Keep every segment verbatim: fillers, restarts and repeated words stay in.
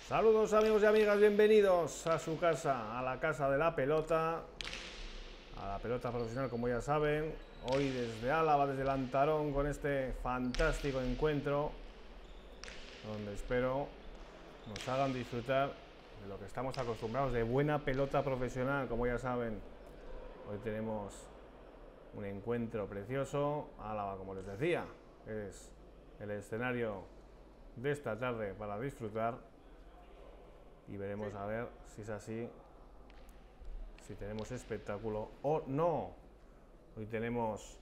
Saludos amigos y amigas, bienvenidos a su casa, a la casa de la pelota, a la pelota profesional, como ya saben. Hoy desde Álava, desde Lantarón, con este fantástico encuentro, donde espero nos hagan disfrutar de lo que estamos acostumbrados, de buena pelota profesional, como ya saben. Hoy tenemos un encuentro precioso. Álava, como les decía, es el escenario de esta tarde para disfrutar. Y veremos a ver si es así, si tenemos espectáculo o no. Hoy tenemos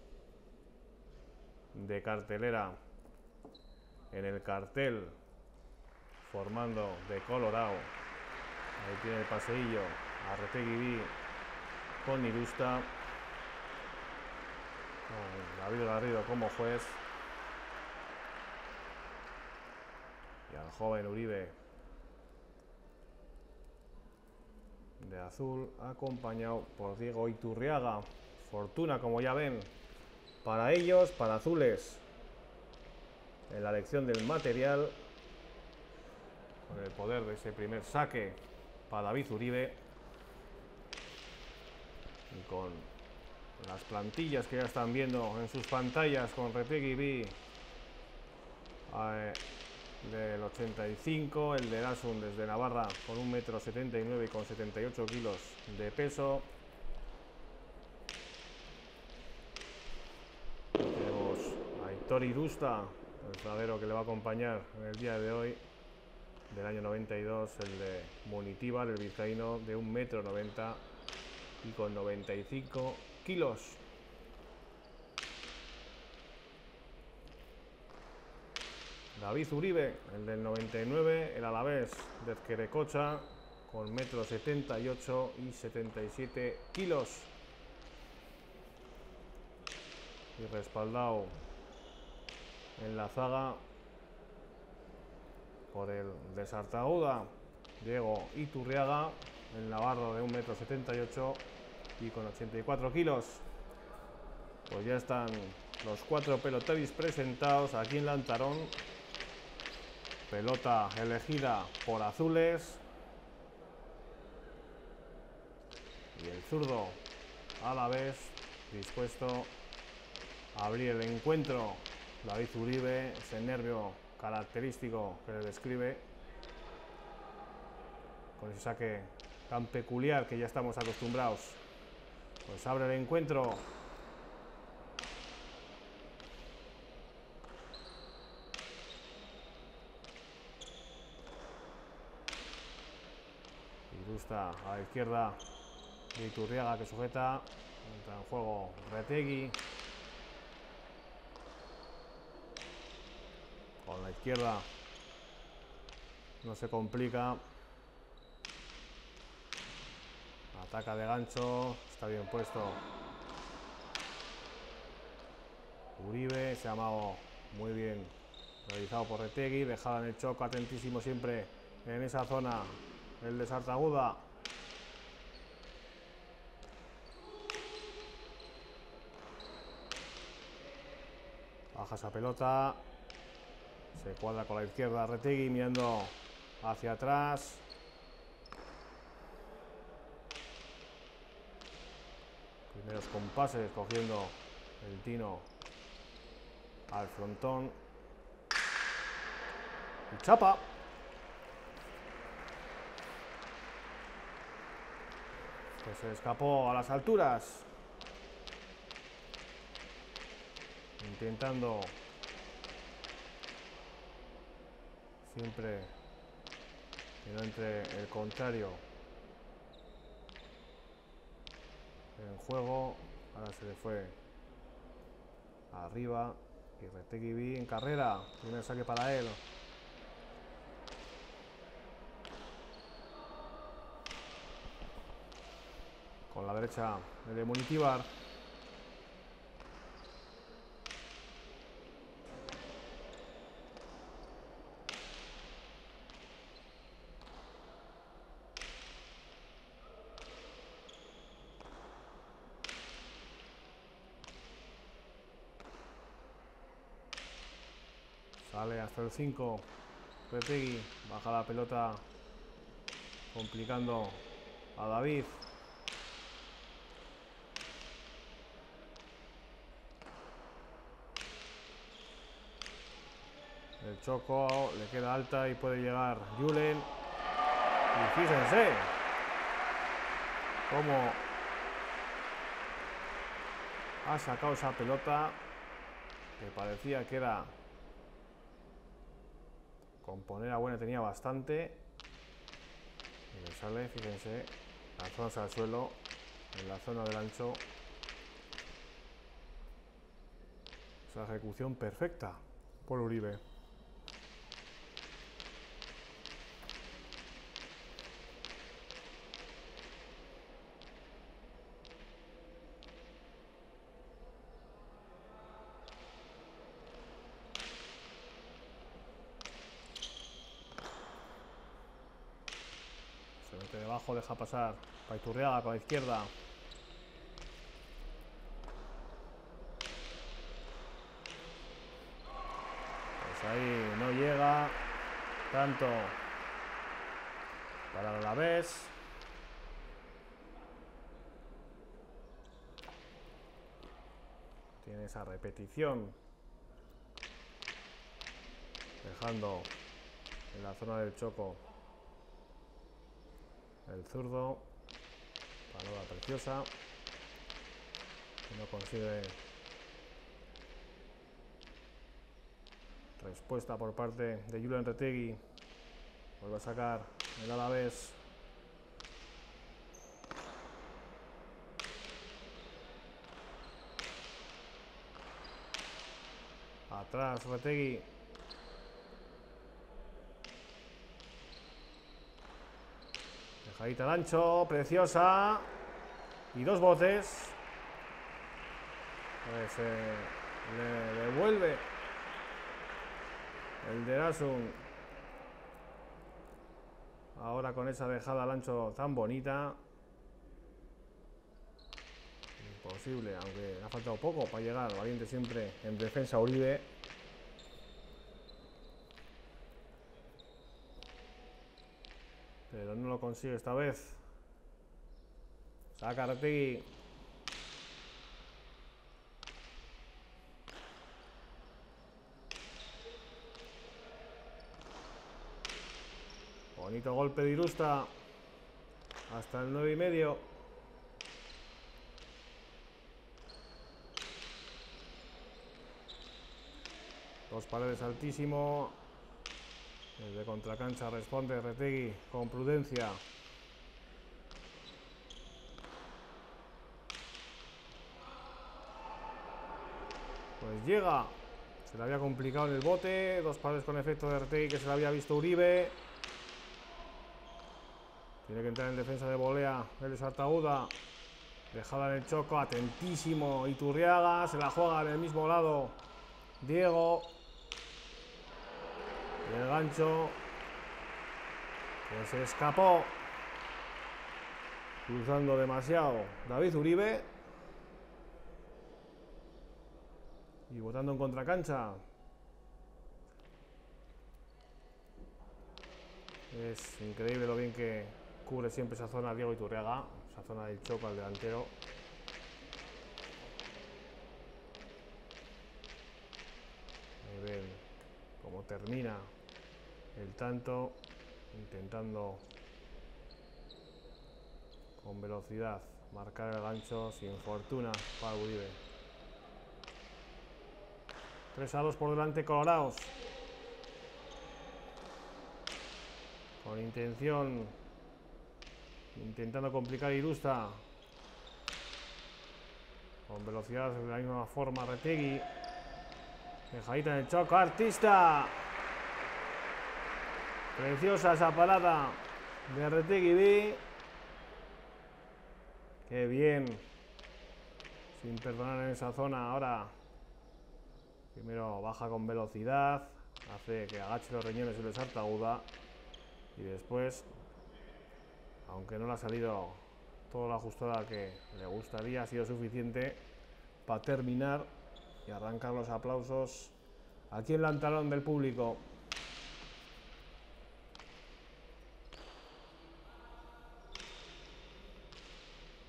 de cartelera en el cartel, formando de Colorado. Ahí tiene el paseillo Arretegui con Irusta, con David Garrido como juez y al joven Uribe de azul, acompañado por Diego Iturriaga. Fortuna, como ya ven, para ellos, para azules, en la elección del material, con el poder de ese primer saque para David Uribe, y con las plantillas que ya están viendo en sus pantallas, con Retegui B eh, del ochenta y cinco, el de Asun desde Navarra con un metro setenta y nueve y con setenta y ocho kilos de peso. Tenemos a Aitor Irusta, el fladero que le va a acompañar en el día de hoy, del año noventa y dos, el de Munitíbar, el vizcaíno, de un metro noventa y con noventa y cinco kilos. David Uribe, el del noventa y nueve, el alavés de Ezquerecocha, con metro setenta y ocho y setenta y siete kilos. Y respaldado en la zaga por el de Sartaguda, Diego Iturriaga, el navarro, de un metro setenta y ocho y con ochenta y cuatro kilos. Pues ya están los cuatro pelotaris presentados aquí en Lantarón. Pelota elegida por azules. Y el zurdo a la vez dispuesto a abrir el encuentro. David Uribe, ese nervio característico que le describe, con ese saque tan peculiar que ya estamos acostumbrados. Pues abre el encuentro. Irusta a la izquierda de Iturriaga, que sujeta. Entra en juego Retegui. Con la izquierda no se complica. Ataca de gancho. Está bien puesto Uribe. Se ha llamado muy bien realizado por Retegui. Dejada en el choque, atentísimo siempre en esa zona el de Sartaguda. Baja esa pelota. Se cuadra con la izquierda Retegui, mirando hacia atrás. Primeros compases, cogiendo el tino al frontón. Y chapa. Que se escapó a las alturas. Intentando siempre que no entre el contrario en juego. Ahora se le fue arriba. Y Retegui B en carrera. Primer saque para él. Con la derecha el de Munitíbar. Sale hasta el cinco. Retegui baja la pelota complicando a David. El Choco le queda alta y puede llegar Julen. Y fíjense cómo ha sacado esa pelota que parecía que era con poner a buena, tenía bastante. Y le sale, fíjense, lanzándose al suelo en la zona del ancho. Esa ejecución perfecta por Uribe. Se mete debajo, deja pasar para Iturriaga con la izquierda. Pues ahí no llega tanto para el Alavés. Tiene esa repetición, dejando en la zona del Choco el zurdo. Palabra preciosa que no consigue respuesta por parte de Julen Retegui. Vuelve a sacar el Alavés. Atrás Retegui. Dejadita al ancho, preciosa. Y dos botes. Pues eh, le devuelve el de Asun. Ahora con esa dejada al ancho tan bonita. Imposible, aunque ha faltado poco para llegar. Valiente siempre en defensa Uribe. Pero no lo consigue esta vez. Saca Retegui. Bonito golpe de Irusta. Hasta el nueve y medio. Dos paredes altísimo. Desde contracancha responde Retegui con prudencia. Pues llega. Se le había complicado en el bote. Dos paredes con efecto de Retegui que se le había visto Uribe. Tiene que entrar en defensa de volea el Sartauda. Dejada en el Choco. Atentísimo Iturriaga. Se la juega en el mismo lado Diego. Y el gancho que se escapó, cruzando demasiado David Uribe y botando en contracancha. Es increíble lo bien que cubre siempre esa zona Diego Iturriaga, esa zona del Choco al delantero. Ahí ven cómo termina el tanto, intentando con velocidad marcar el gancho, sin fortuna para Uribe. tres a dos por delante Colorados. Con intención, intentando complicar Irusta. Con velocidad de la misma forma Retegui. Dejadita en el Choco, Artista. Preciosa esa parada de Retegui B. Qué bien. Sin perdonar en esa zona. Ahora primero baja con velocidad. Hace que agache los riñones y le Sartauda. Y después, aunque no le ha salido toda la ajustada que le gustaría, ha sido suficiente para terminar y arrancar los aplausos aquí en Lantarón del público.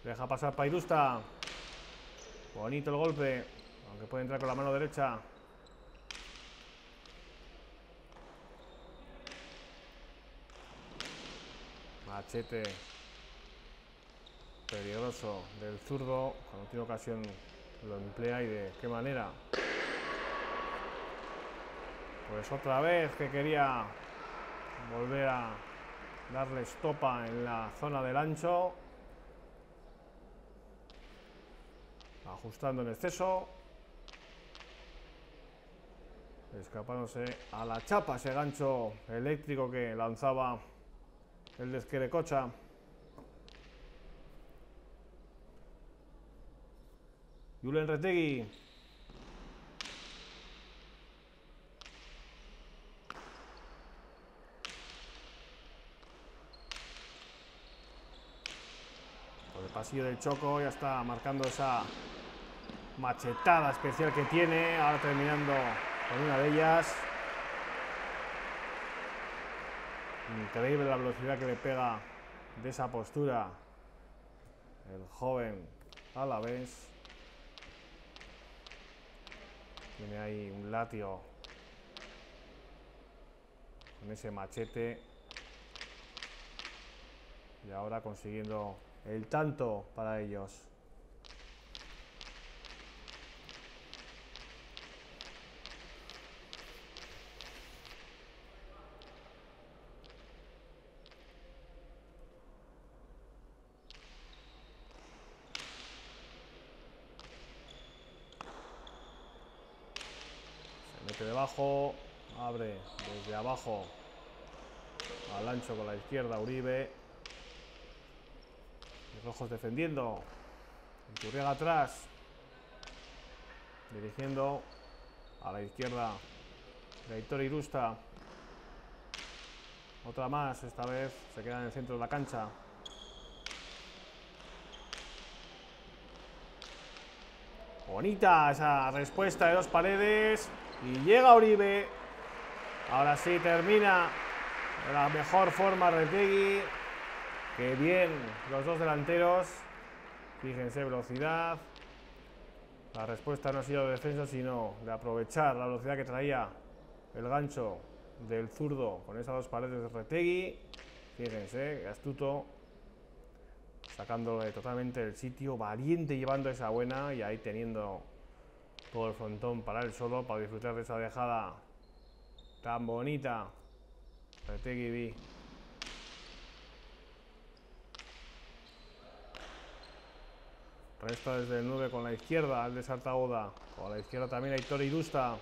Deja pasar Pairusta. Bonito el golpe. Aunque puede entrar con la mano derecha. Machete peligroso del zurdo. Cuando tiene ocasión lo emplea y de qué manera. Pues otra vez que quería volver a darle estopa en la zona del ancho. Ajustando en exceso. Escapándose a la chapa ese gancho eléctrico que lanzaba el de Ezquerrecocha. Julen Retegi. Por el pasillo del Choco ya está marcando esa machetada especial que tiene. Ahora terminando con una de ellas. Increíble la velocidad que le pega de esa postura el joven alavés. Tiene ahí un latio con ese machete. Y ahora consiguiendo el tanto para ellos. Mete debajo, abre desde abajo al ancho con la izquierda Uribe. Los rojos defendiendo. Iturriaga atrás, dirigiendo a la izquierda de Aitor Irusta. Otra más, esta vez se queda en el centro de la cancha. Bonita esa respuesta de Dos Paredes. Y llega Uribe. Ahora sí termina de la mejor forma Retegi. Qué bien los dos delanteros. Fíjense, velocidad. La respuesta no ha sido de defensa, sino de aprovechar la velocidad que traía el gancho del zurdo con esas Dos Paredes de Retegi. Fíjense, qué astuto. Sacándole totalmente del sitio. Valiente llevando esa buena. Y ahí teniendo todo el frontón para él solo, para disfrutar de esa dejada tan bonita. Retegi B. Resta desde el nueve con la izquierda, el de Sartagoda. Con la izquierda también Aitor Irusta.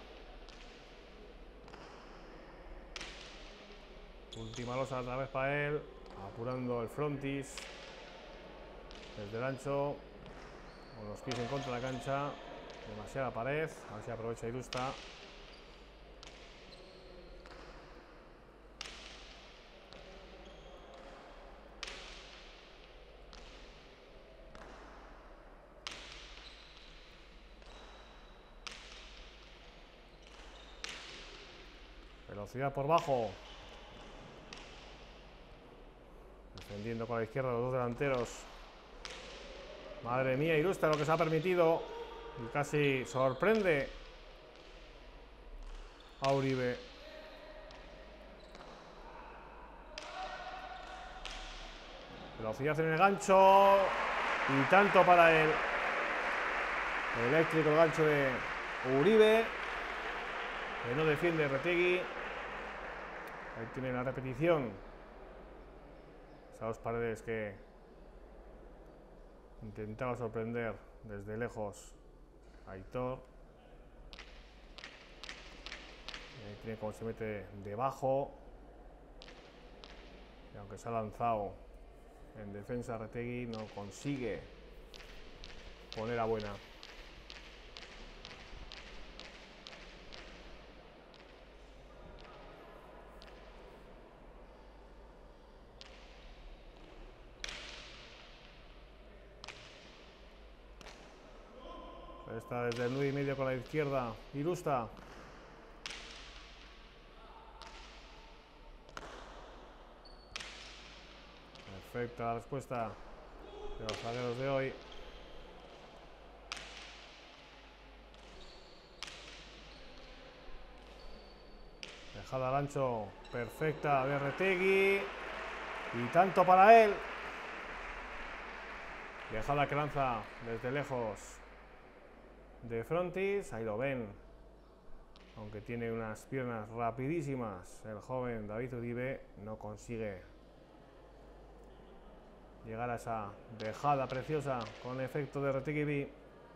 Última losa otra vez para él. Apurando el frontis. Desde el ancho. Con los pies en contra de la cancha. Demasiada pared. A ver si aprovecha Irusta. Velocidad por bajo. Defendiendo con la izquierda los dos delanteros. Madre mía, Irusta lo que se ha permitido. Y casi sorprende a Uribe. Velocidad en el gancho. Y tanto para él. Eléctrico el gancho de Uribe. Que no defiende Retegi. Ahí tiene la repetición. Esas Dos Paredes que intentaba sorprender desde lejos a Aitor. Y ahí tiene cómo se mete debajo. Y aunque se ha lanzado en defensa Retegi, no consigue poner a buena. Está desde el nueve y medio con la izquierda Irusta. Perfecta la respuesta de los zagueros de hoy. Dejada al ancho perfecta de Retegui. Y tanto para él. Dejada que lanza desde lejos de Frontis. Ahí lo ven. Aunque tiene unas piernas rapidísimas, el joven David Uribe no consigue llegar a esa dejada preciosa con efecto de Retegui.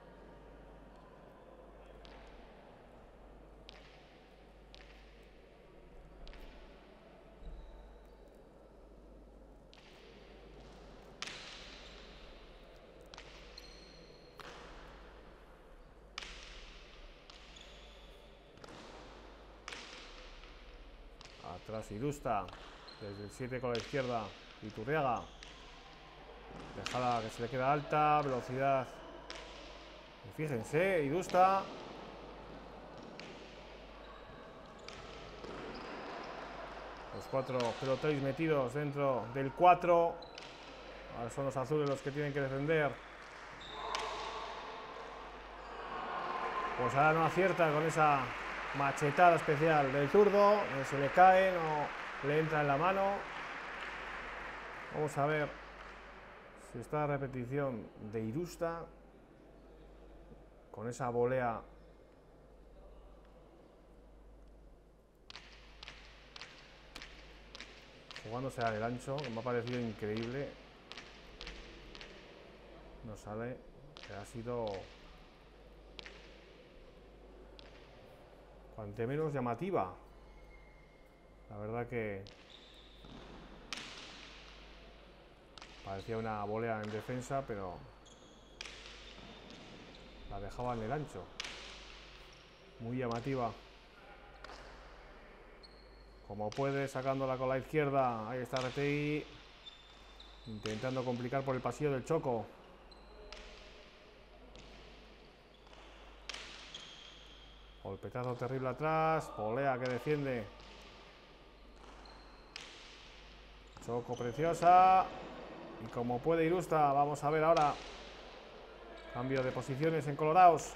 Atrás Irusta, desde el siete con la izquierda, Iturriaga. Dejada que se le queda alta, velocidad. Y fíjense, Irusta. Los cuatro peloteros metidos dentro del cuatro. Ahora son los azules los que tienen que defender. Pues ahora no acierta con esa machetada especial del zurdo. Se le cae, no le entra en la mano. Vamos a ver si esta repetición de Irusta con esa volea jugándose al ancho, que me ha parecido increíble. No sale, que ha sido cuanto menos llamativa. La verdad que parecía una volea en defensa, pero la dejaba en el ancho. Muy llamativa. Como puede, sacándola con la izquierda. Ahí está Retegui, intentando complicar por el pasillo del Choco. Golpetazo terrible atrás. Volea que defiende. Choco preciosa. Y como puede Irusta, vamos a ver ahora. Cambio de posiciones en Colorados.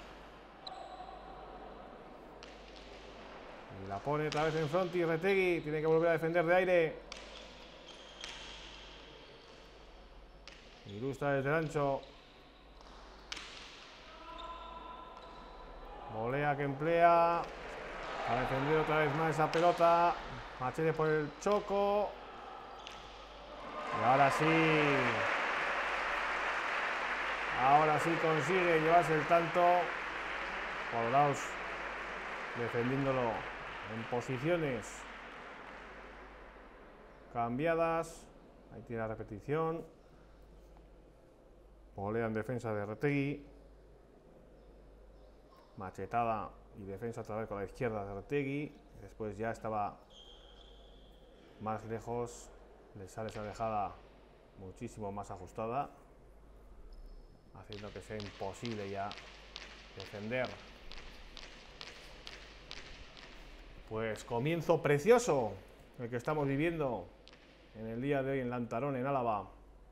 Y la pone otra vez en Frontis. Retegui tiene que volver a defender de aire. Irusta desde el ancho. Volea que emplea para defender otra vez más esa pelota. Machete por el Choco. Y ahora sí. Ahora sí consigue llevarse el tanto. Colorados defendiéndolo en posiciones cambiadas. Ahí tiene la repetición. Volea en defensa de Retegui. Machetada y defensa otra vez con la izquierda de Retegui. Después ya estaba más lejos. Le sale esa dejada muchísimo más ajustada, haciendo que sea imposible ya defender. Pues comienzo precioso el que estamos viviendo en el día de hoy en Lantarón, en Álava,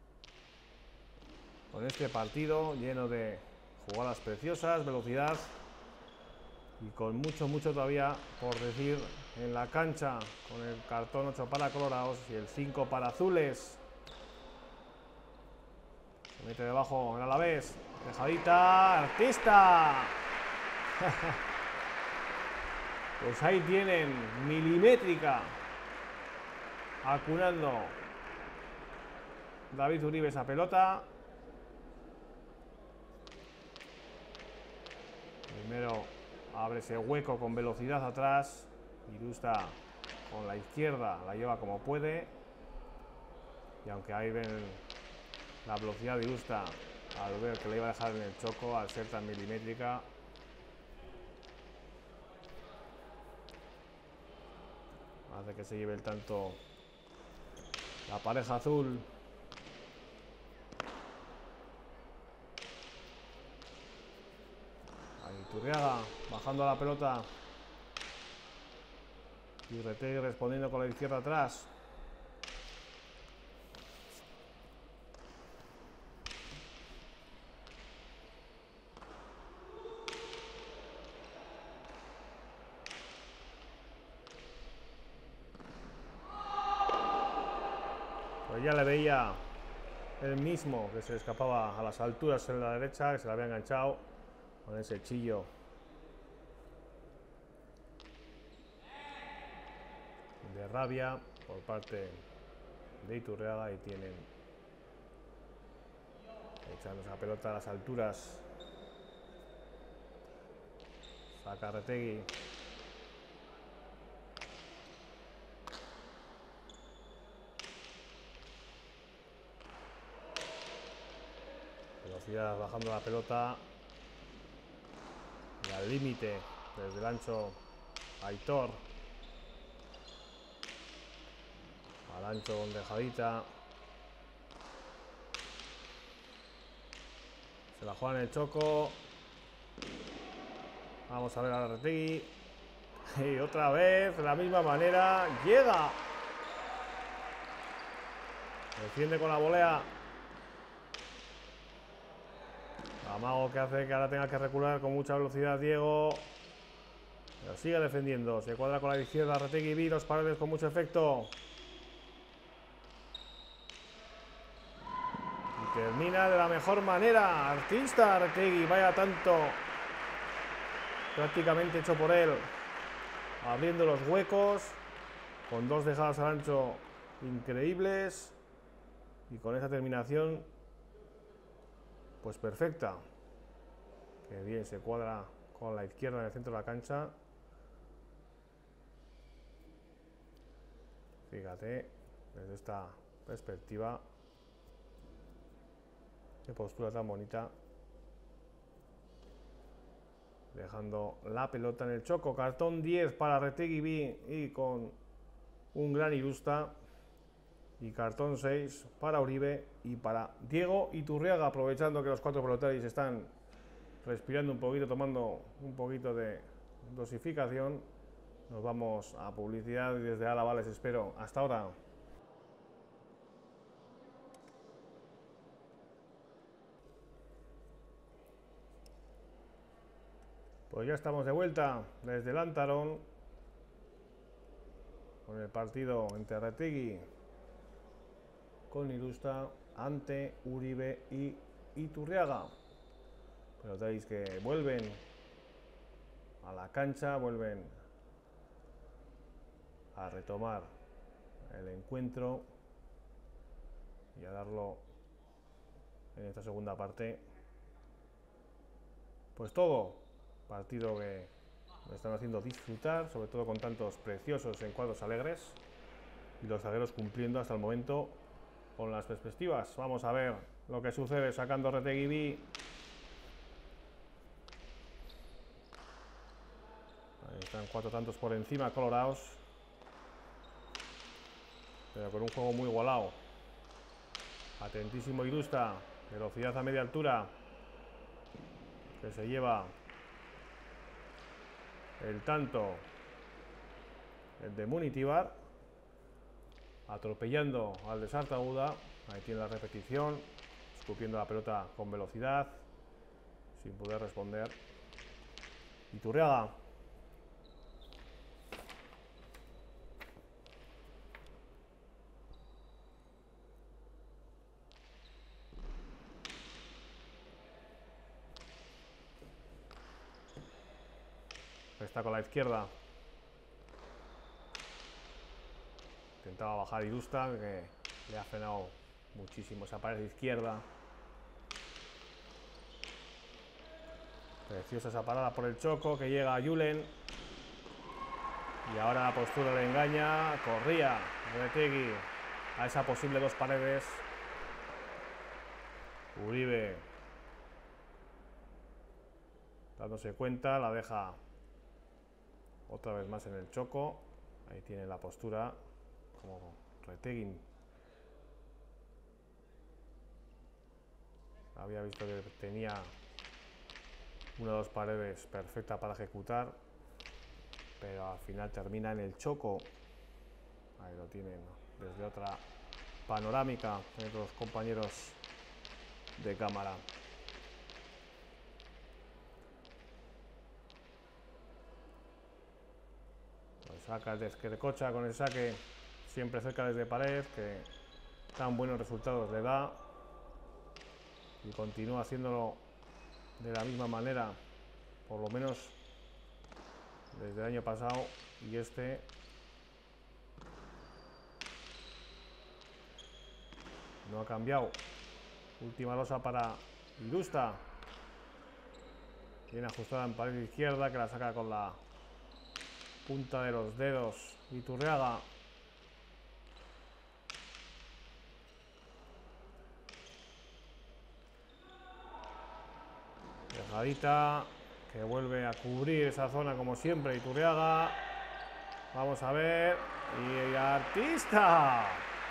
con este partido lleno de jugadas preciosas, velocidad y con mucho, mucho todavía por decir en la cancha, con el cartón ocho para Colorados y el cinco para Azules. Se mete debajo el Alavés. Dejadita, Artista. Pues ahí tienen, milimétrica, acunando David Uribe esa pelota. Primero abre ese hueco con velocidad atrás. Irusta con la izquierda la lleva como puede. Y aunque ahí ven la velocidad de Irusta al ver que le iba a dejar en el Choco, al ser tan milimétrica, hace que se lleve el tanto la pareja azul. Ahí Iturriaga bajando a la pelota. Y Retegui respondiendo con la izquierda atrás. Pues ya le veía el mismo que se escapaba a las alturas en la derecha, que se le había enganchado con ese chillo de rabia por parte de Iturriaga, y tienen echando esa pelota a las alturas. Saca Retegui. Velocidad bajando la pelota. Y al límite, desde el ancho, Aitor. Al ancho con dejadita. Se la juega en el Choco. Vamos a ver a Retegui. Y otra vez, de la misma manera, llega. Defiende con la volea. Amago que hace que ahora tenga que recular con mucha velocidad Diego. Pero sigue defendiendo. Se cuadra con la izquierda Retegui. Vi dos paredes con mucho efecto. Y termina de la mejor manera. Artista Retegui. Vaya tanto. Prácticamente hecho por él. Abriendo los huecos. Con dos dejadas al ancho increíbles. Y con esa terminación, pues perfecta. Que bien se cuadra con la izquierda en el centro de la cancha. Fíjate, desde esta perspectiva. Qué postura tan bonita. Dejando la pelota en el Choco. Cartón diez para Retegui y con un gran Irusta. Y cartón seis para Uribe y para Diego Iturriaga, aprovechando que los cuatro pelotaris están respirando un poquito, tomando un poquito de dosificación. Nos vamos a publicidad y desde Álava les espero. Hasta ahora. Pues ya estamos de vuelta desde Lantarón con el partido entre Retegui con Irusta ante Uribe y Iturriaga. Pero veis que vuelven a la cancha, vuelven a retomar el encuentro y a darlo en esta segunda parte. Pues todo, partido que me están haciendo disfrutar, sobre todo con tantos preciosos encuadros alegres y los zagueros cumpliendo hasta el momento con las perspectivas. Vamos a ver lo que sucede sacando Retegui. Ahí están cuatro tantos por encima colorados, pero con un juego muy igualado. Atentísimo Irusta, velocidad a media altura, que se lleva el tanto, el de Munitibar, atropellando al de Sartaguda. Ahí tiene la repetición, escupiendo la pelota con velocidad, sin poder responder. Iturriaga. Está con la izquierda. Intentaba bajar Irusta, que le ha frenado muchísimo esa pared de izquierda. Preciosa esa parada por el Choco, que llega a Julen. Y ahora la postura le engaña. Corría Retegui a esa posible dos paredes. Uribe, dándose cuenta, la deja otra vez más en el Choco. Ahí tiene la postura como Retegui había visto que tenía una o dos paredes perfecta para ejecutar, pero al final termina en el Choco. Ahí lo tienen desde otra panorámica de otros compañeros de cámara. Saca el de Esquercocha con el saque siempre cerca desde pared, que tan buenos resultados le da y continúa haciéndolo de la misma manera, por lo menos desde el año pasado. Y este no ha cambiado. Última losa para Irusta, bien ajustada en pared izquierda, que la saca con la punta de los dedos Iturriaga. Dejadita, que vuelve a cubrir esa zona como siempre Iturriaga. Vamos a ver. Y Artista,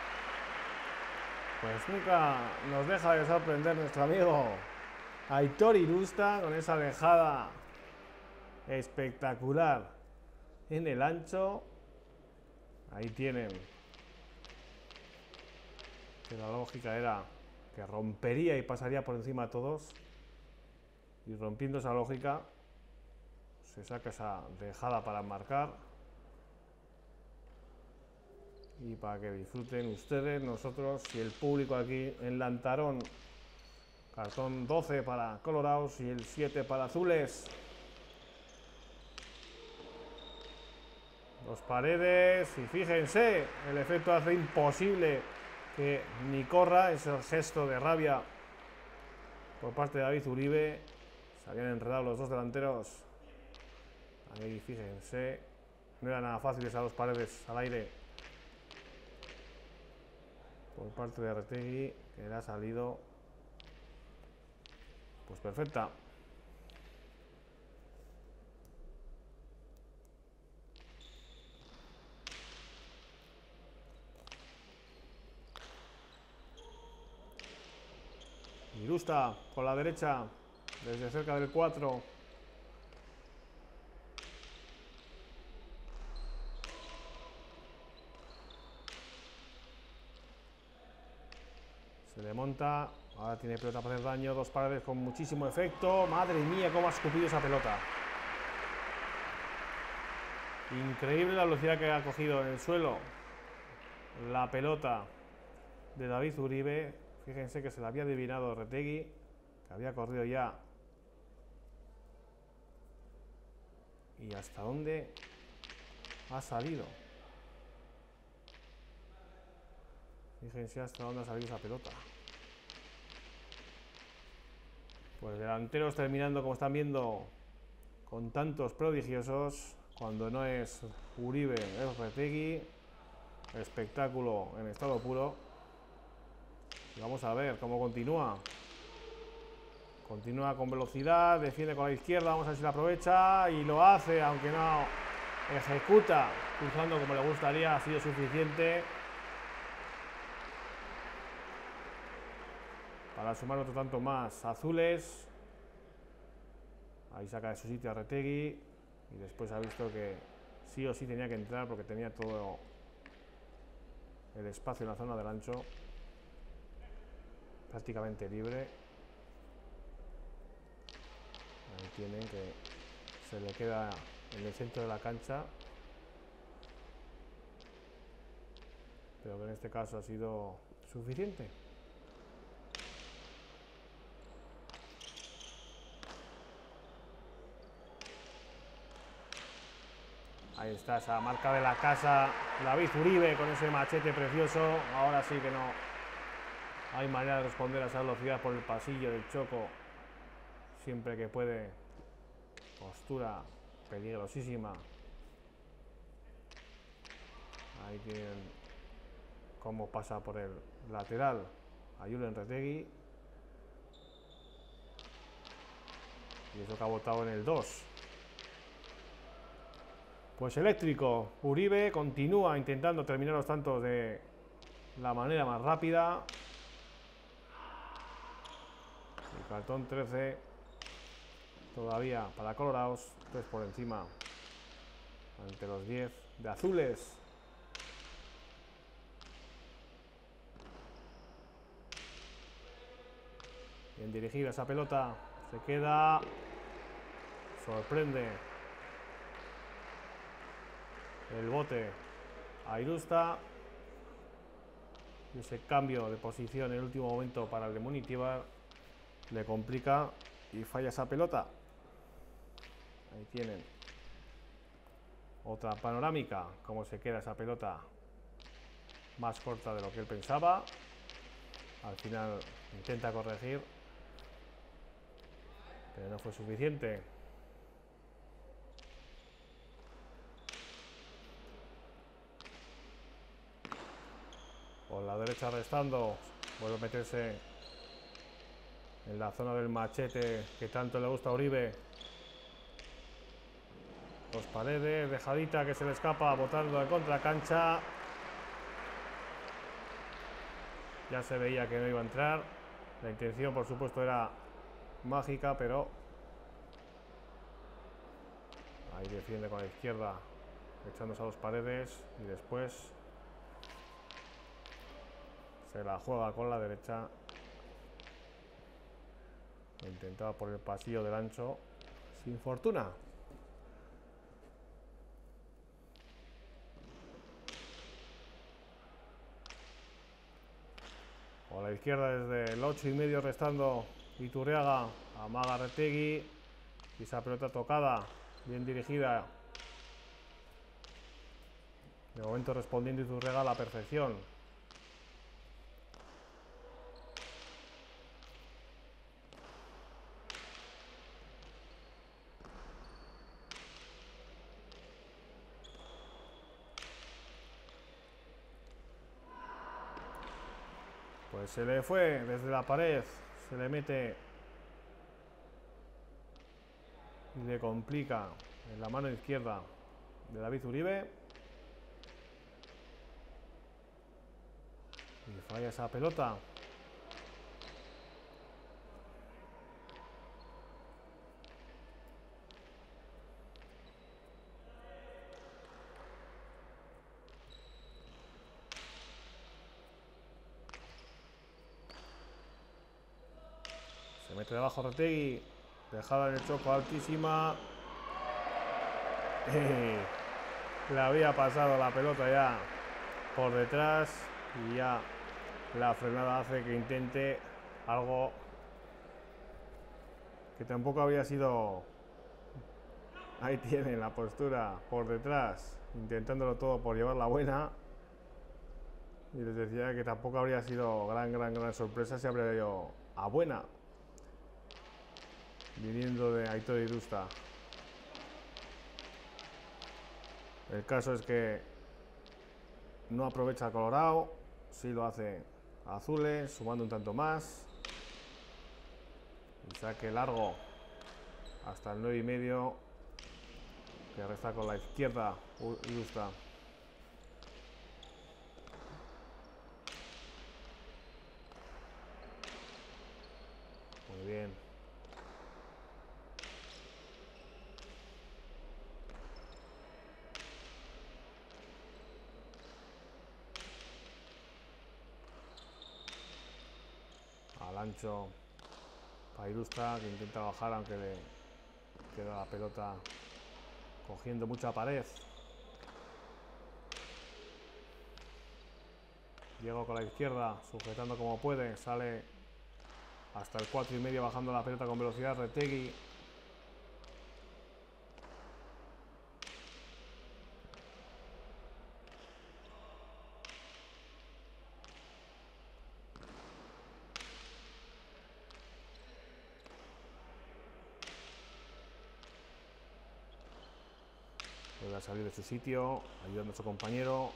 pues nunca nos deja de sorprender nuestro amigo Aitor Irusta con esa dejada espectacular en el ancho. Ahí tienen. Que la lógica era que rompería y pasaría por encima a todos. Y rompiendo esa lógica, se saca esa dejada para marcar. Y para que disfruten ustedes, nosotros y el público aquí en Lantarón. Cartón doce para colorados y el siete para azules. Dos paredes y fíjense, el efecto hace imposible que ni corra. Ese gesto de rabia por parte de David Uribe. Se habían enredado los dos delanteros. Ahí fíjense, no era nada fácil esas dos paredes al aire por parte de Retegui, que le ha salido pues perfecta. Irusta con la derecha desde cerca del cuatro. Se le monta, ahora tiene pelota para hacer daño, dos paredes con muchísimo efecto. Madre mía, cómo ha escupido esa pelota. Increíble la velocidad que ha cogido en el suelo la pelota de David Uribe. Fíjense que se la había adivinado Retegui, que había corrido ya. ¿Y hasta dónde ha salido? Fíjense hasta dónde ha salido esa pelota. Pues delanteros terminando, como están viendo, con tantos prodigiosos. Cuando no es Uribe, es Retegui. Espectáculo en estado puro. Y vamos a ver cómo continúa. Continúa con velocidad, defiende con la izquierda, vamos a ver si la aprovecha. Y lo hace, aunque no ejecuta cruzando como le gustaría, ha sido suficiente para sumar otro tanto más. Azules. Ahí saca de su sitio a Retegui. Y después ha visto que sí o sí tenía que entrar porque tenía todo el espacio en la zona del ancho prácticamente libre. Ahí tienen que se le queda en el centro de la cancha, pero que en este caso ha sido suficiente. Ahí está esa marca de la casa, David Uribe con ese machete precioso. Ahora sí que no hay manera de responder a esa velocidad por el pasillo del Choco. Siempre que puede, postura peligrosísima. Ahí tienen cómo pasa por el lateral a Julen Retegui. Y eso que ha botado en el dos. Pues eléctrico. Uribe continúa intentando terminar los tantos de la manera más rápida. El cartón trece todavía para colorados, tres por encima ante los diez de azules. Bien dirigida esa pelota, se queda, sorprende el bote a Irusta. Y ese cambio de posición en el último momento para el de Munitibar le complica y falla esa pelota. Ahí tienen otra panorámica, cómo se queda esa pelota más corta de lo que él pensaba. Al final intenta corregir, pero no fue suficiente. Por la derecha restando, vuelve a meterse en la zona del machete que tanto le gusta a Uribe. Dos paredes, dejadita que se le escapa, botando de contracancha. Ya se veía que no iba a entrar. La intención, por supuesto, era mágica, pero ahí defiende con la izquierda, echándose a dos paredes, y después se la juega con la derecha. Intentaba por el pasillo del ancho, sin fortuna. Por la izquierda desde el ocho y medio restando Iturriaga, amaga Retegui, y esa pelota tocada, bien dirigida. De momento respondiendo Iturriaga a la perfección. Pues se le fue desde la pared, se le mete y le complica en la mano izquierda de David Uribe. Y falla esa pelota. Se mete debajo Retegui, dejada en el choco altísima. Eh, le había pasado la pelota ya por detrás y ya la frenada hace que intente algo que tampoco había sido. Ahí tienen la postura por detrás, intentándolo todo por llevar la buena. Y les decía que tampoco habría sido gran, gran, gran sorpresa si habría ido a buena, viniendo de Aitor Irusta. El caso es que no aprovecha Colorado, sí lo hace Azules, sumando un tanto más. Y saque largo hasta el nueve y medio, que resta con la izquierda Irusta. Muy bien. Al ancho para Irusta, que intenta bajar, aunque le queda la pelota cogiendo mucha pared. Diego con la izquierda, sujetando como puede, sale hasta el cuatro y medio bajando la pelota con velocidad. Retegui. Vuelve a salir de su sitio, ayudando a su compañero.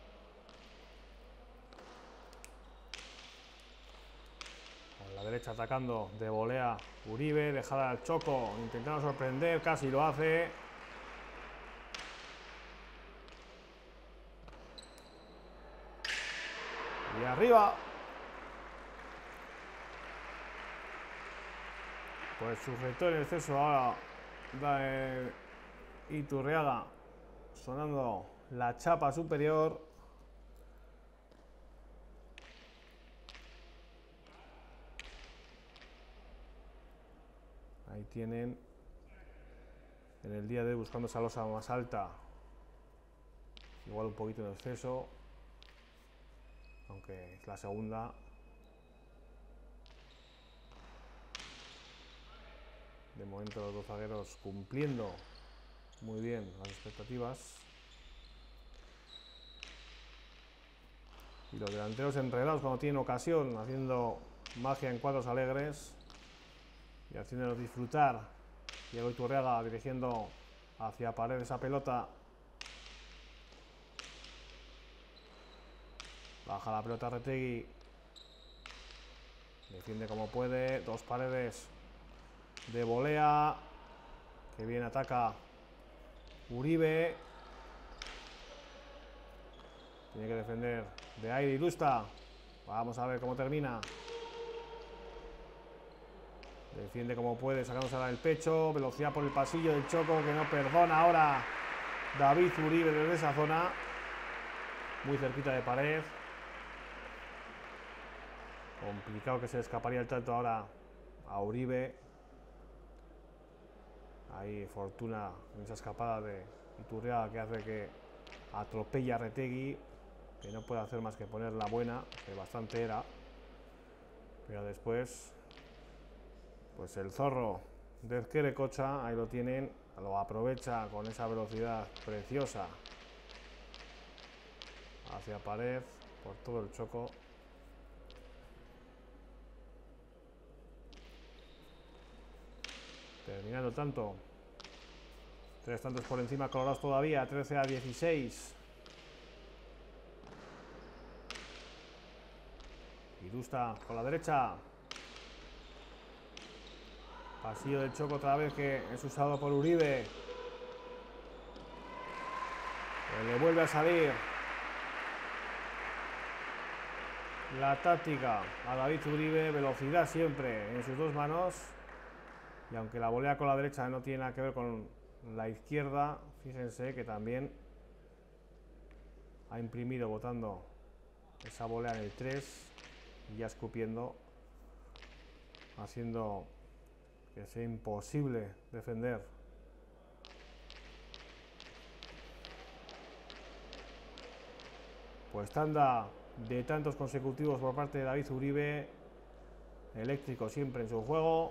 A la derecha atacando de volea Uribe, dejada al choco, intentando sorprender, casi lo hace. Y arriba. Pues sujetó en exceso ahora da Iturriaga, sonando la chapa superior. Ahí tienen en el día de hoy buscando esa losa más alta, igual un poquito en exceso. aunque es la segunda. De momento los dos zagueros cumpliendo muy bien las expectativas. Y los delanteros enredados cuando tienen ocasión, haciendo magia en cuadros alegres y haciéndonos disfrutar. Diego Iturriaga dirigiendo hacia pared esa pelota. Baja la pelota Retegui. Defiende como puede. Dos Paredes de volea. Que bien ataca Uribe. Tiene que defender de aire Irusta. Vamos a ver cómo termina. Defiende como puede, sacándose del pecho. Velocidad por el pasillo del Choco, que no perdona ahora David Uribe desde esa zona. Muy cerquita de pared. Complicado que se escaparía el tanto ahora a Uribe. Ahí Fortuna en esa escapada de Iturriaga que hace que atropella a Retegui, que no puede hacer más que poner la buena, que bastante era. Pero después, pues el zorro de Ezquerrecocha, ahí lo tienen, lo aprovecha con esa velocidad preciosa hacia pared por todo el Choco. Terminando tanto. Tres tantos por encima, colorados todavía. trece a dieciséis. Irusta con la derecha. Pasillo del Choco otra vez, que es usado por Uribe. Que le vuelve a salir la táctica a David Uribe. Velocidad siempre en sus dos manos. Y aunque la volea con la derecha no tiene nada que ver con la izquierda, fíjense que también ha imprimido botando esa volea en el tres y ya escupiendo, haciendo que sea imposible defender. Pues tanda de tantos consecutivos por parte de David Uribe, eléctrico siempre en su juego.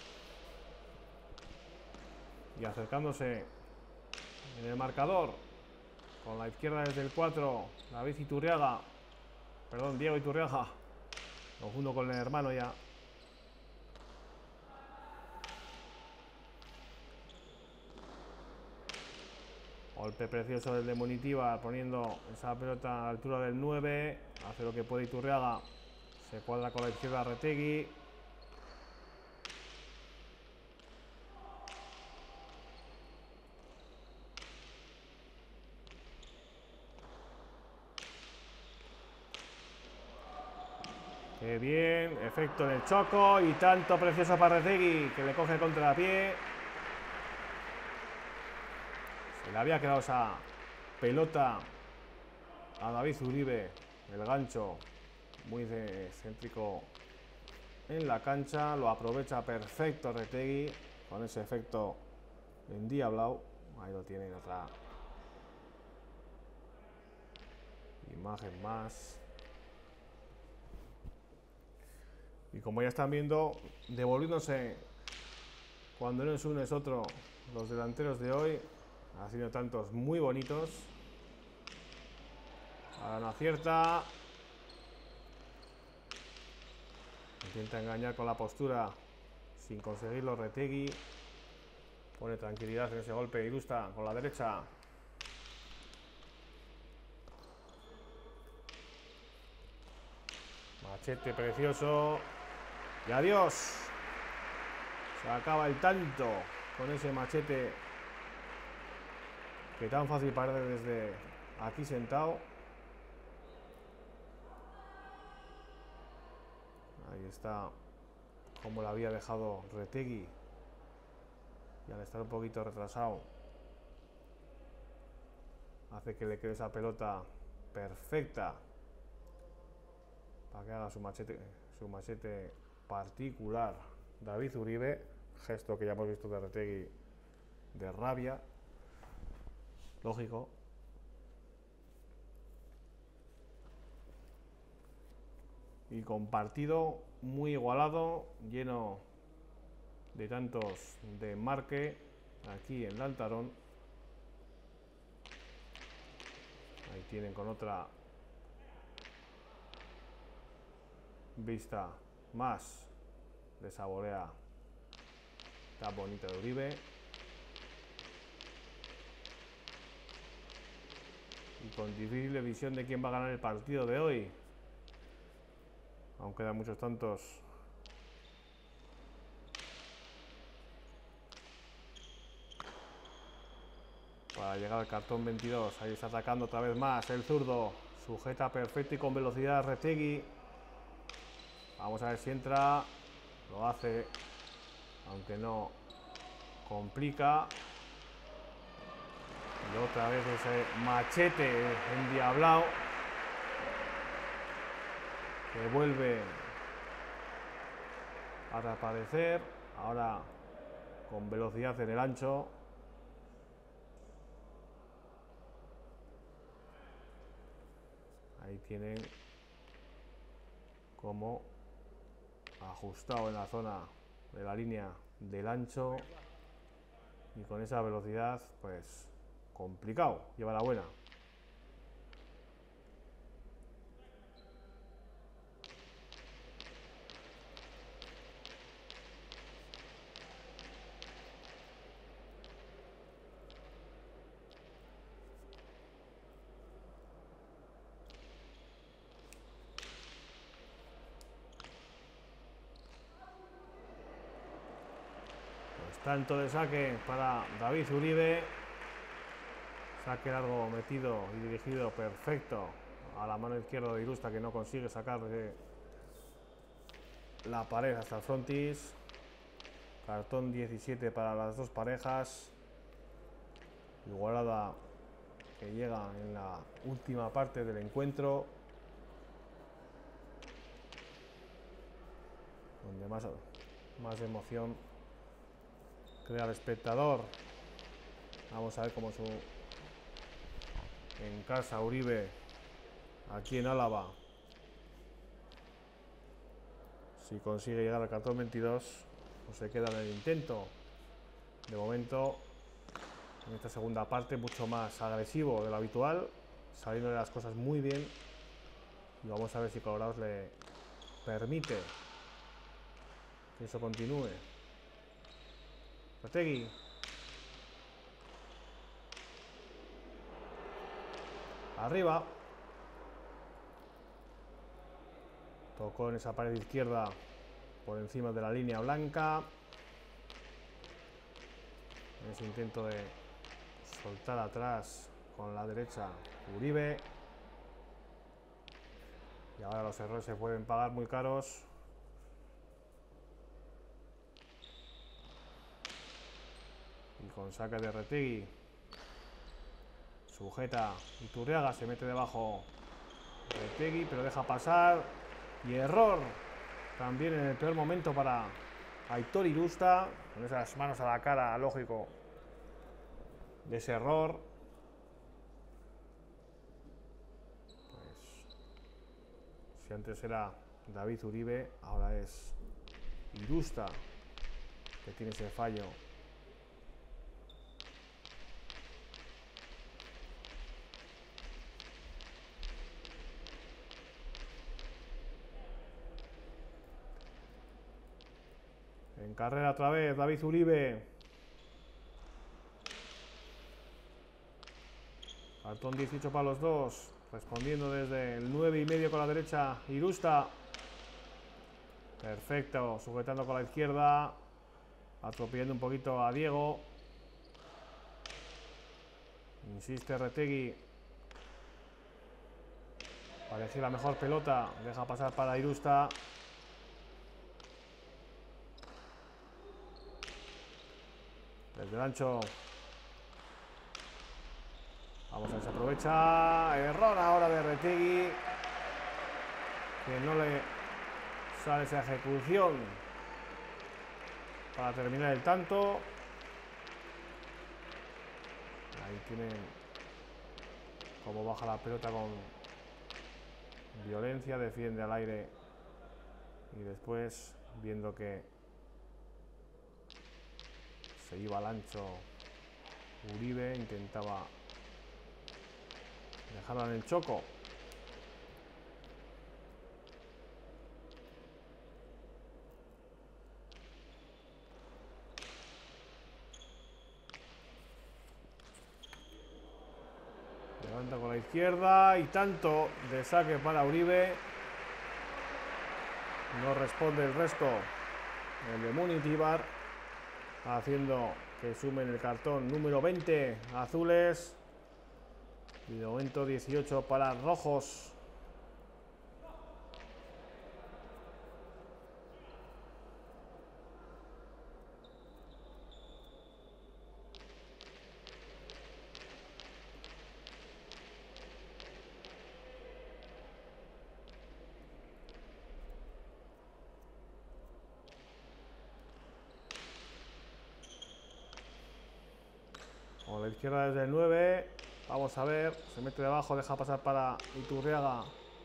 Y acercándose en el marcador con la izquierda desde el cuatro, David Iturriaga, perdón, Diego Iturriaga, conjunto con el hermano ya. Golpe precioso del de Munitiva, poniendo esa pelota a la altura del nueve, hace lo que puede Iturriaga, se cuadra con la izquierda Retegui. Qué bien, efecto en el Choco y tanto precioso para Retegui, que le coge contra pie. Se le había quedado esa pelota a David Uribe, el gancho muy céntrico en la cancha, lo aprovecha perfecto Retegui con ese efecto endiablado. Ahí lo tienen, otra imagen más. Y como ya están viendo, devolviéndose cuando no es uno es otro los delanteros de hoy, haciendo tantos muy bonitos. Ahora no acierta. Intenta engañar con la postura sin conseguirlo Retegui. Pone tranquilidad en ese golpe. Irusta con la derecha. Machete precioso. Y adiós. Se acaba el tanto con ese machete que tan fácil parece desde aquí sentado. Ahí está como la había dejado Retegui. Y al estar un poquito retrasado, hace que le quede esa pelota perfecta para que haga su machete, su machete particular David Uribe. Gesto que ya hemos visto de Retegui de rabia. Lógico. y con partido muy igualado, lleno de tantos de marque aquí en Lantarón. Ahí tienen con otra vista más de saborea tan bonita de Uribe. Y con difícil visión de quién va a ganar el partido de hoy. Aún quedan muchos tantos. Para llegar al cartón veintidós. Ahí está atacando otra vez más el zurdo. Sujeta perfecto y con velocidad Retegui. Vamos a ver si entra. Lo hace. Aunque no complica. Y otra vez ese machete endiablado. Que vuelve a reaparecer. Ahora con velocidad en el ancho. Ahí tienen como ajustado en la zona de la línea del ancho. Y con esa velocidad, pues complicado. Lleva la buena. Tanto de saque para David Uribe. Saque largo metido y dirigido perfecto a la mano izquierda de Irusta, que no consigue sacar de la pared hasta el frontis. Cartón diecisiete para las dos parejas. Igualada que llega en la última parte del encuentro. Donde más, más emoción crea el espectador. Vamos a ver cómo su en casa Uribe aquí en Álava, si consigue llegar al cartón veintidós o se queda en el intento. De momento en esta segunda parte mucho más agresivo de lo habitual, saliendo de las cosas muy bien, y vamos a ver si Colorados le permite que eso continúe. Retegui. Arriba. Tocó en esa pared izquierda por encima de la línea blanca. En ese intento de soltar atrás con la derecha Uribe. Y ahora los errores se pueden pagar muy caros. Y con saque de Retegui. Sujeta Iturriaga, se mete debajo Retegui, pero deja pasar. Y error también en el peor momento para Aitor Irusta, con esas manos a la cara, lógico, de ese error. Pues, si antes era David Uribe, ahora es Irusta que tiene ese fallo. En carrera otra vez, David Uribe. Cartón dieciocho para los dos. Respondiendo desde el nueve y medio con la derecha, Irusta. Perfecto, sujetando con la izquierda. Atropellando un poquito a Diego. Insiste Retegui. Para elegir la mejor pelota. Deja pasar para Irusta. Desde el ancho. Vamos a ver si aprovecha. Error ahora de Retegui. Que no le sale esa ejecución para terminar el tanto. Ahí tienen cómo baja la pelota con violencia. Defiende al aire Y después, viendo que se iba al ancho Uribe, intentaba dejarla en el choco. Levanta con la izquierda y tanto de saque para Uribe. No responde el resto. El de Munitibar, haciendo que sumen el cartón número veinte azules. Y de momento dieciocho para rojos. Con la izquierda desde el nueve. Vamos a ver. Se mete debajo, deja pasar para Iturriaga.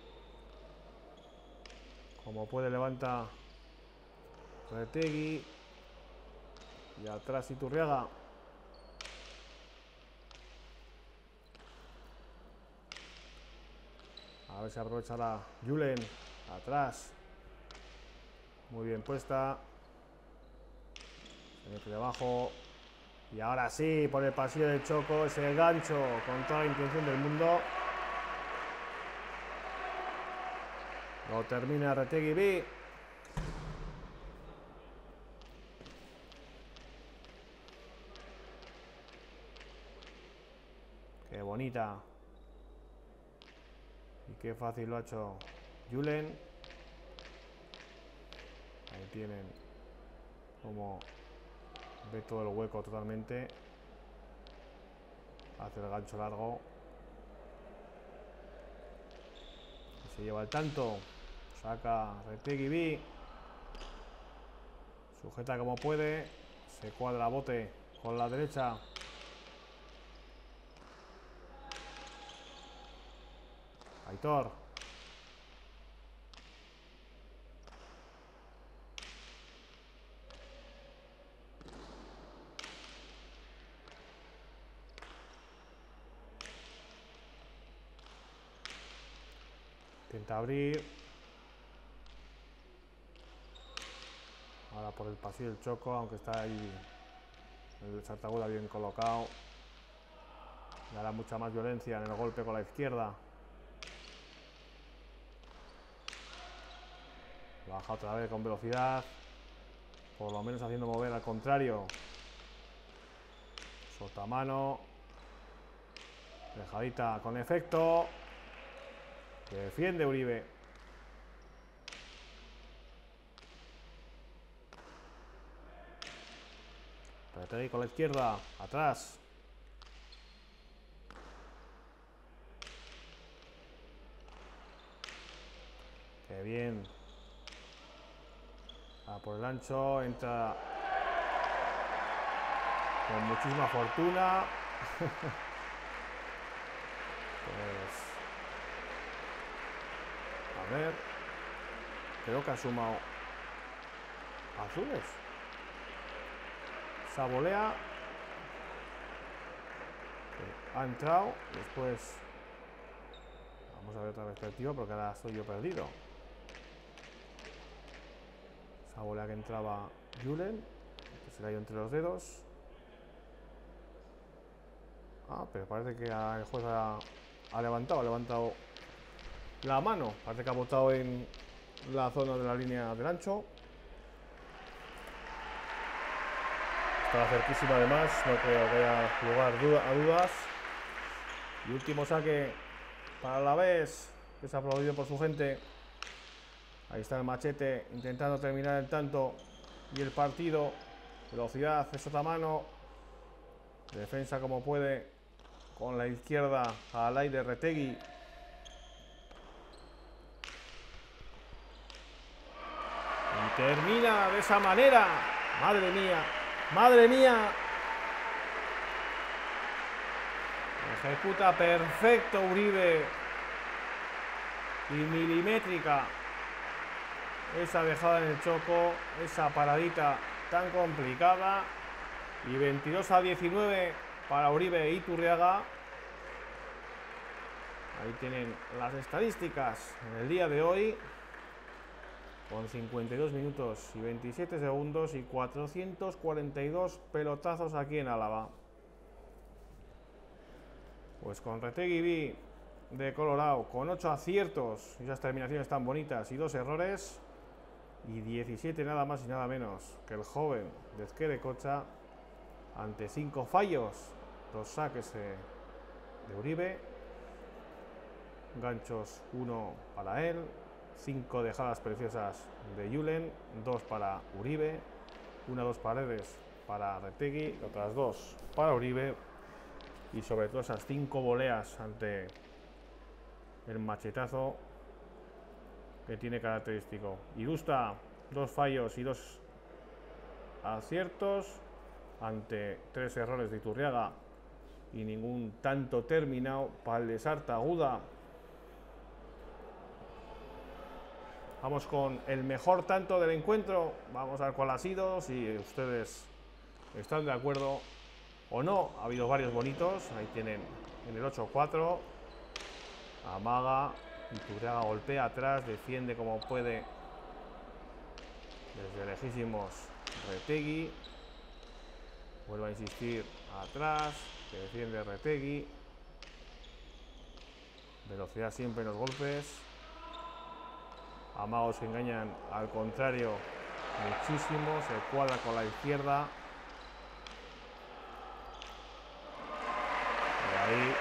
Como puede, levanta Retegui. Y atrás Iturriaga. A ver si aprovechará Julen. Atrás. Muy bien puesta. Se mete debajo. Y ahora sí, por el pasillo del choco, ese gancho con toda la intención del mundo. Lo termina Retegui B. Qué bonita. Y qué fácil lo ha hecho Julen. Ahí tienen como ve todo el hueco totalmente. Hace el gancho largo. Y se lleva el tanto. Saca Retegui B. Sujeta como puede. Se cuadra bote con la derecha. Aitor. Intenta abrir. Ahora por el pasillo del choco, aunque está ahí el Sartaguda bien colocado. Y ahora mucha más violencia en el golpe con la izquierda. Baja otra vez con velocidad. Por lo menos haciendo mover al contrario. Sotamano. Dejadita con efecto. Defiende Uribe. Retegui con la izquierda. Atrás. Qué bien. Ah, por el ancho. Entra con muchísima fortuna. Pues a ver, creo que ha sumado azules. Sabolea. Ha entrado. Después vamos a ver otra perspectiva porque ahora estoy yo perdido. Sabolea que entraba Julen, que se le ha ido entre los dedos. Ah, pero parece que el juez ha, ha levantado, ha levantado la mano. Parece que ha botado en la zona de la línea del ancho. Estaba cerquísima además, no creo que haya lugar a dudas. Y último saque para la vez, que es aplaudido por su gente. Ahí está el Machete intentando terminar el tanto y el partido. Velocidad, es otra mano. Defensa como puede con la izquierda al aire Retegui. Y termina de esa manera. Madre mía, madre mía. Ejecuta perfecto Uribe. Y milimétrica. esa dejada en el choco, esa paradita tan complicada. Y veintidós a diecinueve para Uribe e Iturriaga. Ahí tienen las estadísticas en el día de hoy, con cincuenta y dos minutos y veintisiete segundos y cuatrocientos cuarenta y dos pelotazos aquí en Álava. Pues con Retegui B de Colorado, con ocho aciertos, y esas terminaciones tan bonitas, y dos errores, y diecisiete nada más y nada menos que el joven de Ezquerrecocha, ante cinco fallos, dos saques de, de Uribe, ganchos uno para él, cinco dejadas preciosas de Julen, dos para Uribe, una dos paredes para Retegui, otras dos para Uribe, y sobre todo esas cinco voleas ante el machetazo que tiene característico. Irusta, dos fallos y dos aciertos ante tres errores de Iturriaga y ningún tanto terminado para el de Sartaguda. Vamos con el mejor tanto del encuentro. Vamos a ver cuál ha sido, si ustedes están de acuerdo o no. Ha habido varios bonitos. Ahí tienen en el ocho cuatro. Amaga. Iturriaga golpea atrás, defiende como puede desde lejísimos Retegui. Vuelve a insistir atrás, que defiende Retegui. Velocidad siempre en los golpes. Amagos que engañan al contrario muchísimo. Se cuadra con la izquierda. Y ahí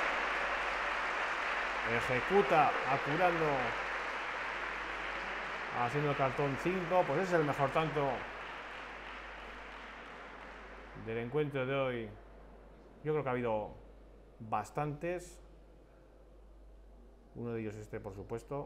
ejecuta, apurando, haciendo el cartón cinco. Pues ese es el mejor tanto del encuentro de hoy. Yo creo que ha habido bastantes. Uno de ellos este, por supuesto.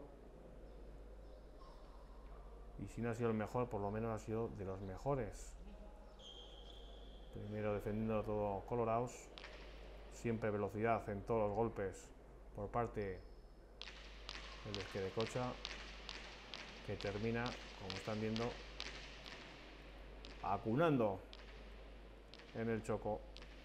Y si no ha sido el mejor, por lo menos ha sido de los mejores. Primero defendiendo todo Colorados. Siempre velocidad en todos los golpes por parte del Ezquerrecocha, que termina, como están viendo, acunando en el choco.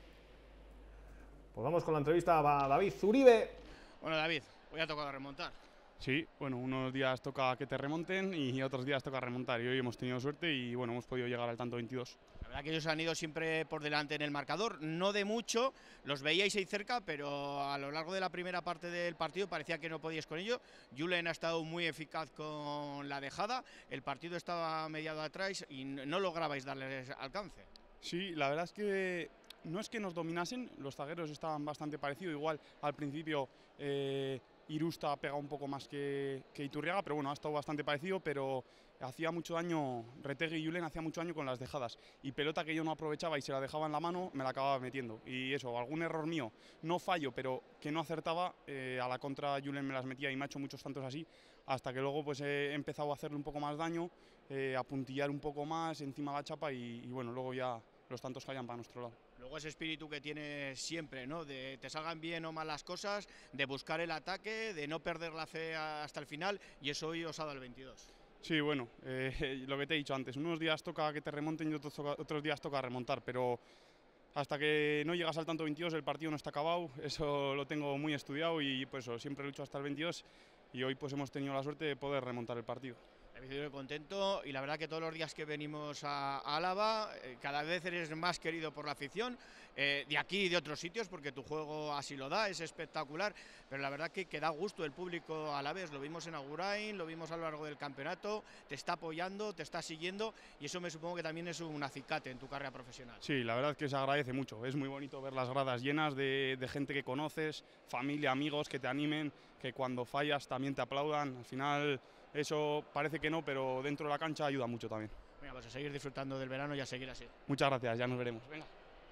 Pues vamos con la entrevista a David Uribe. Bueno, David, hoy ha tocado remontar. Sí, bueno, unos días toca que te remonten y otros días toca remontar. Y hoy hemos tenido suerte y bueno, hemos podido llegar al tanto veintidós. La verdad que ellos han ido siempre por delante en el marcador, no de mucho, los veíais ahí cerca, pero a lo largo de la primera parte del partido parecía que no podíais con ello. Julen ha estado muy eficaz con la dejada, el partido estaba mediado atrás y no lograbais darles alcance. Sí, la verdad es que no es que nos dominasen, los zagueros estaban bastante parecidos, igual al principio eh, Irusta ha pegado un poco más que, que Iturriaga, pero bueno, ha estado bastante parecido, pero hacía mucho daño, Retegui y Julen hacía mucho daño con las dejadas, y pelota que yo no aprovechaba y se la dejaba en la mano, me la acababa metiendo, y eso, algún error mío, no fallo, pero que no acertaba, eh, a la contra Julen me las metía y me ha hecho muchos tantos así, hasta que luego pues he empezado a hacerle un poco más daño, eh, a puntillar un poco más encima de la chapa y, y bueno, luego ya los tantos callan para nuestro lado. Luego ese espíritu que tienes siempre, ¿no? De te salgan bien o mal las cosas, de buscar el ataque, de no perder la fe hasta el final, y eso hoy os ha dado el veintidós. Sí, bueno, eh, lo que te he dicho antes, unos días toca que te remonten y otros, otros días toca remontar, pero hasta que no llegas al tanto veintidós el partido no está acabado, eso lo tengo muy estudiado y pues eso, siempre lucho hasta el veintidós y hoy pues hemos tenido la suerte de poder remontar el partido. Estoy contento y la verdad que todos los días que venimos a, a Álava eh, cada vez eres más querido por la afición, eh, de aquí y de otros sitios, porque tu juego así lo da, es espectacular, pero la verdad que, que da gusto el público a la vez. Lo vimos en Agurain, lo vimos a lo largo del campeonato, te está apoyando, te está siguiendo y eso me supongo que también es un acicate en tu carrera profesional. Sí, la verdad es que se agradece mucho, es muy bonito ver las gradas llenas de, de gente que conoces, familia, amigos que te animen, que cuando fallas también te aplaudan, al final eso parece que no, pero dentro de la cancha ayuda mucho también. Venga, pues a seguir disfrutando del verano y a seguir así. Muchas gracias, ya nos veremos. Venga.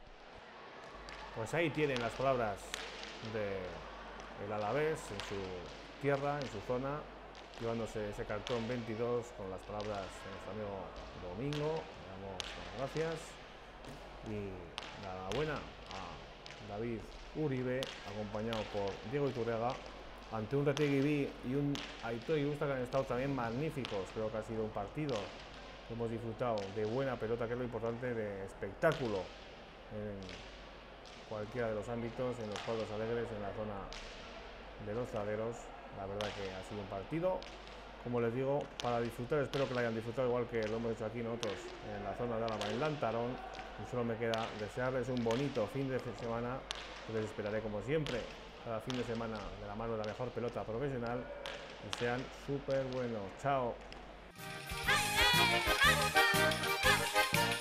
Pues ahí tienen las palabras del Alavés en su tierra, en su zona, llevándose ese cartón veintidós con las palabras de nuestro amigo Domingo. Le damos las gracias y la enhorabuena a David Uribe, acompañado por Diego Iturriaga, ante un Retegui y un Aitor Irusta que han estado también magníficos. Creo que ha sido un partido que hemos disfrutado de buena pelota, que es lo importante, de espectáculo en cualquiera de los ámbitos, en los cuadros alegres, en la zona de los zagueros. La verdad que ha sido un partido, como les digo, para disfrutar. Espero que lo hayan disfrutado igual que lo hemos hecho aquí nosotros en la zona de Álava, en Lantarón. Y solo me queda desearles un bonito fin de semana, que les esperaré como siempre cada fin de semana de la mano de la mejor pelota profesional, y sean súper buenos. Chao.